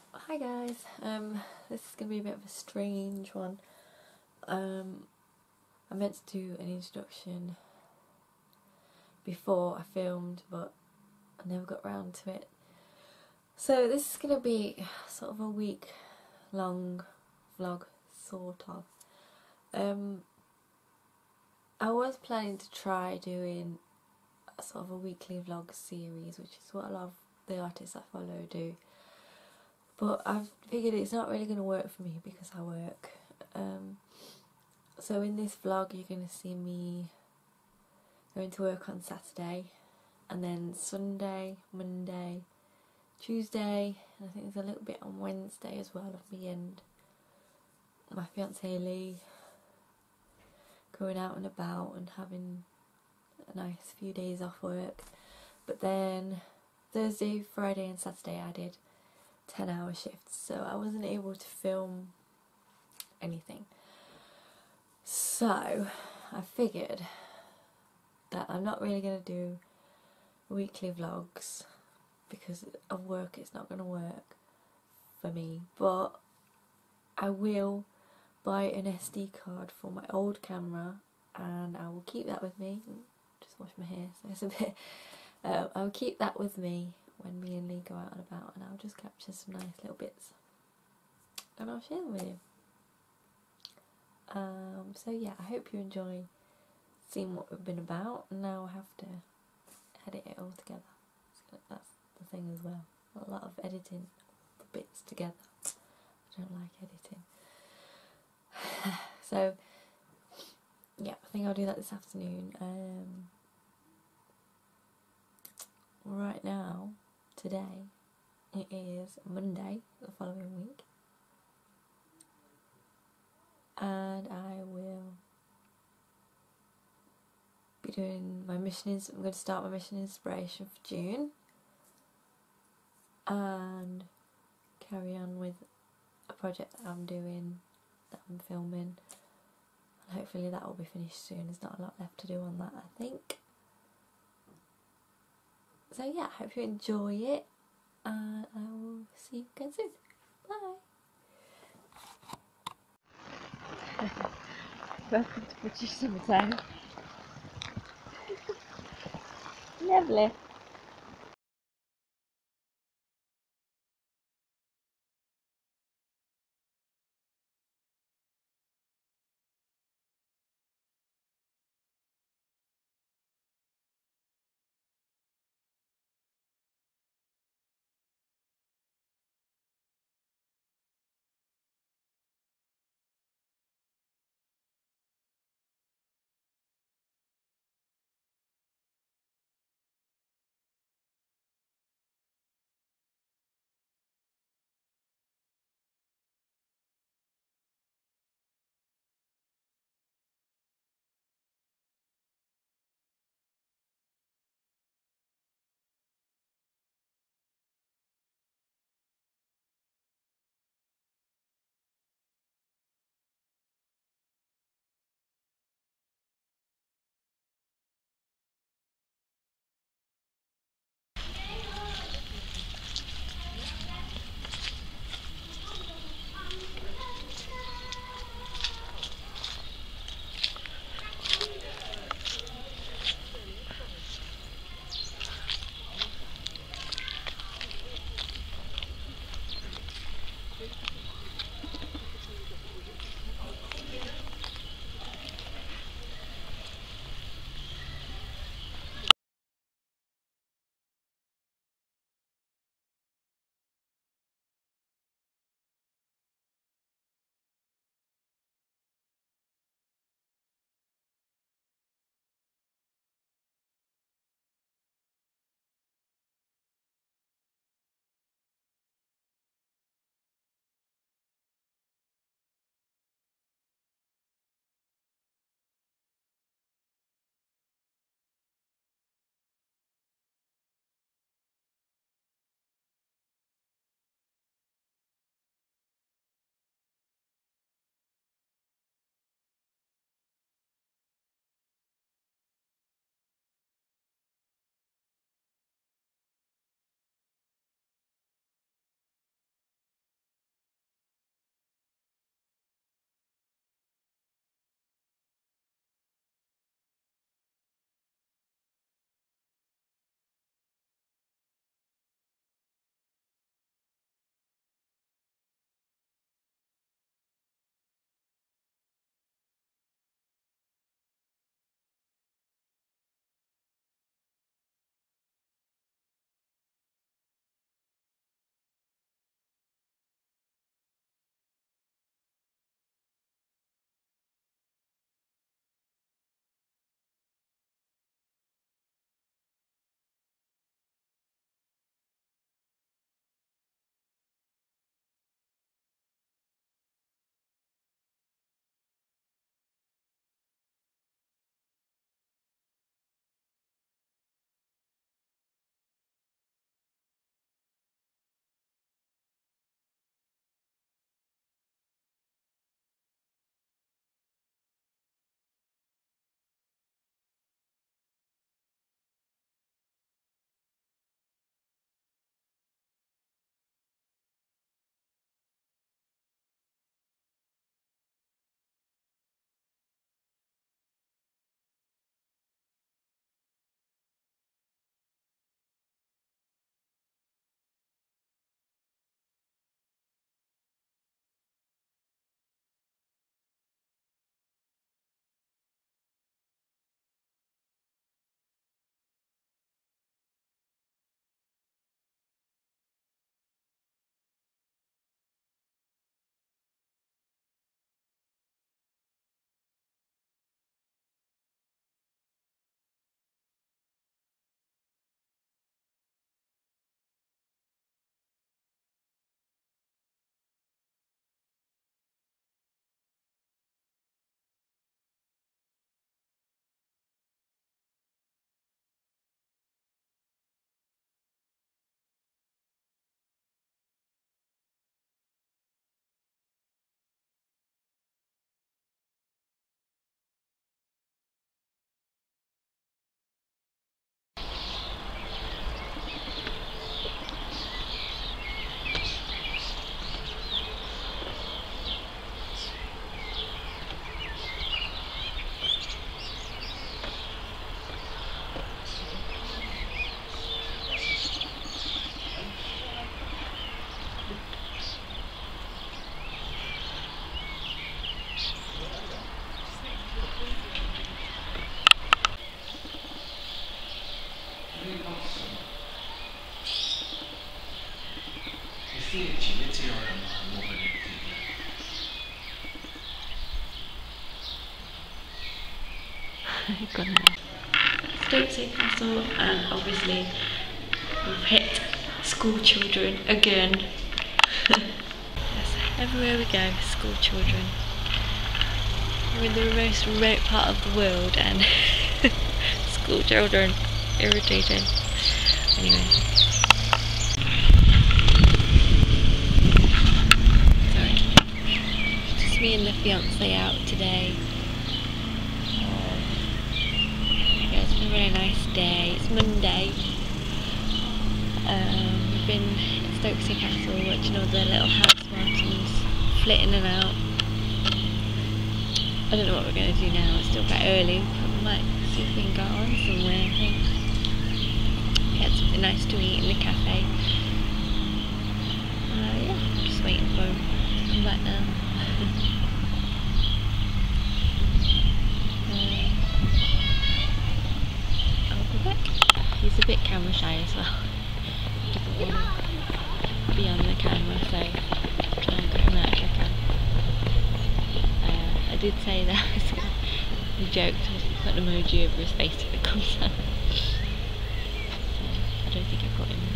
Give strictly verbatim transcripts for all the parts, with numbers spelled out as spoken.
Hi guys, um, this is going to be a bit of a strange one. Um, I meant to do an introduction before I filmed, but I never got round to it. So this is going to be sort of a week long vlog, sort of. Um, I was planning to try doing a sort of a weekly vlog series, which is what a lot of the artists I follow do. But I've figured it's not really going to work for me because I work. Um, so in this vlog you're going to see me going to work on Saturday, and then Sunday, Monday, Tuesday, and I think there's a little bit on Wednesday as well of me and my fiance Lee going out and about and having a nice few days off work. But then Thursday, Friday and Saturday I did ten hour shifts, so I wasn't able to film anything. So I figured that I'm not really going to do weekly vlogs because of work. It's not going to work for me, but I will buy an S D card for my old camera and I will keep that with me. Just wash my hair so it's a bit uh, I'll keep that with me when me and Lee go out and about, and I'll just capture some nice little bits and I'll share them with you. Um, so yeah, I hope you enjoy seeing what we've been about. Now I have to edit it all together. So that's the thing as well. A lot of editing the bits together. I don't like editing. So yeah, I think I'll do that this afternoon. Um, right now, today, it is Monday, the following week, and I will be doing my mission. Is I'm going to start my mission inspiration for June, and carry on with a project that I'm doing, that I'm filming, and hopefully that will be finished soon. There's not a lot left to do on that, I think. So yeah, I hope you enjoy it, and I will see you again soon. Bye! Welcome to British summertime. Lovely. Stokesay Castle, and obviously we've hit school children again. Yes, everywhere we go, school children. We're in the most remote part of the world and school children, irritating. Anyway. Sorry. Just me and the fiance out today. Um, yeah, it's been a really nice day. It's Monday. Um, we've been at Stokesay Castle watching all the little house mountains flit in and out. I don't know what we're going to do now, it's still quite early, but we might see if we can go on somewhere, I think. We had something nice to eat in the cafe. Uh, yeah, I'm just waiting for him to come back now. uh, I'll be back. He's a bit camera shy as well. He doesn't want to be on the camera, so I'll try and get him out if I can. I did say that I was gonna, we joked, I was going to put an emoji over his face if it comes out. So, I don't think I got him.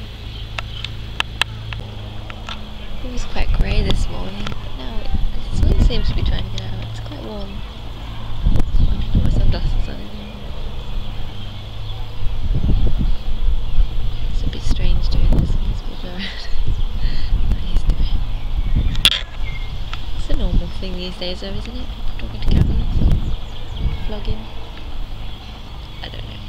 It was quite grey this morning, but now it, the sun seems to be trying to get out. It's quite warm. I want to put my sunglasses on anyway. It's a bit strange doing this in this people around. Not used to it. It's a normal thing these days though, isn't it? Talking to cameras, vlogging. I don't know.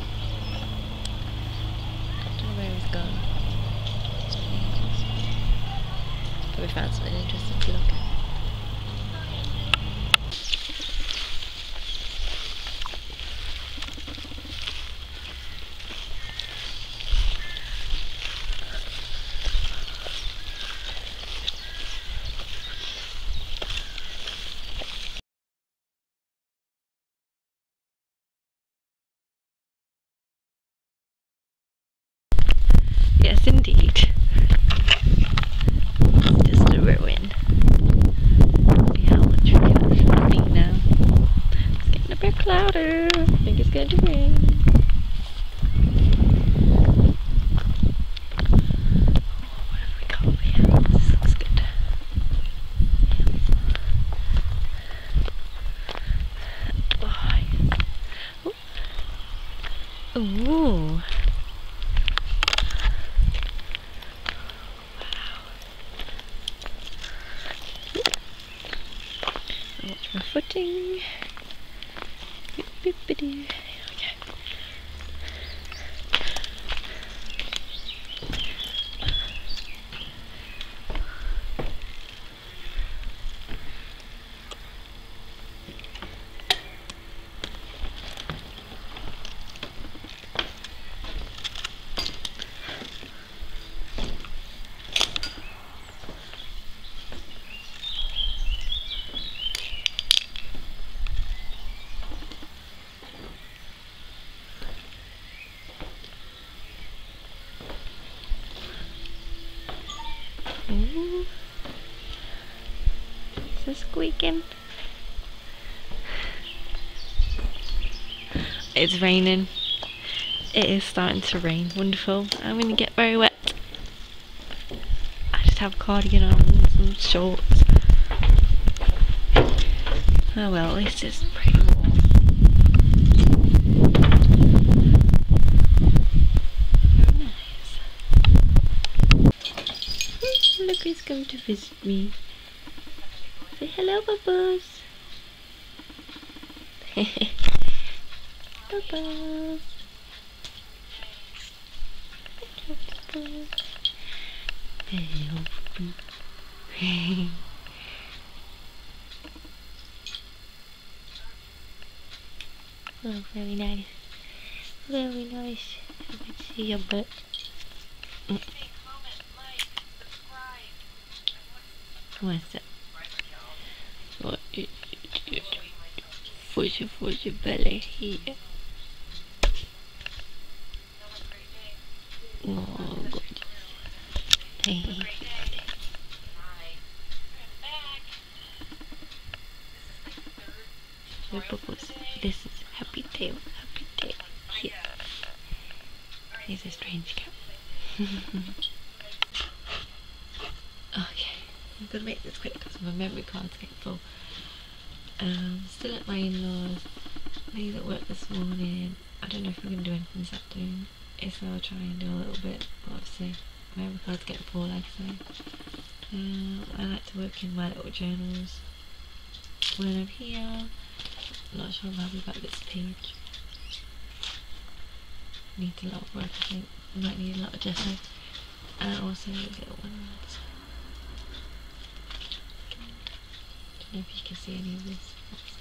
I don't know where he's gone. It's been ages. Probably found something interesting to look at. Yes, indeed. It's just a ruin. See how much we can actually see now. It's getting a bit cloudy. I think it's going to rain. What have we got over here? This looks good. Oh, ooh. Watch my footing. Beep, beep, beep, beep. There we go. Ooh. Is it squeaking? It's raining. It is starting to rain. Wonderful. I'm going to get very wet. I just have a cardigan on and some shorts. Oh well, at least it's pretty warm. Look who's come to visit me. Say hello, Bubbles. Bubbles. Hello. Oh, very nice. Very nice. I can see your butt. Mm. What's that? What is it? Fuzzy, fuzzy belly here. Oh, gorgeous. Hey. Bubbles. This is Happy Tail. Happy Tail. Yeah. He's a strange cat. Okay, I'm gonna make this quick because my memory card's getting full. Um, still at my in-laws. He's at work this morning. I don't know if we're gonna do anything this afternoon. If so, I'll try and do a little bit. But obviously, my memory card's getting full, like I say. Um, I like to work in my little journals when I'm here. I'm not sure I'm happy about this page. Needs a lot of work, I think. Might need a lot of gesso. And also these little ones. Don't know if you can see any of this.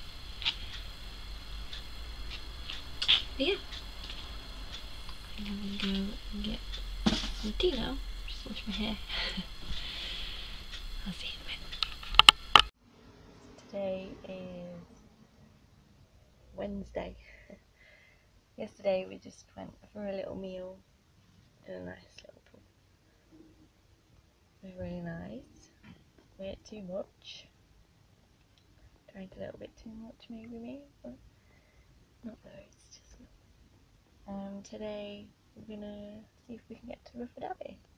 But yeah. I think I'm gonna go and get some tea now. Just wash my hair. I'll see you in a bit. Today is Wednesday. Yesterday we just went for a little meal in a nice little pub. It was really nice. We ate too much. Drank a little bit too much, maybe me, but not loads, just a little. Um, today we're gonna see if we can get to Rufford Abbey.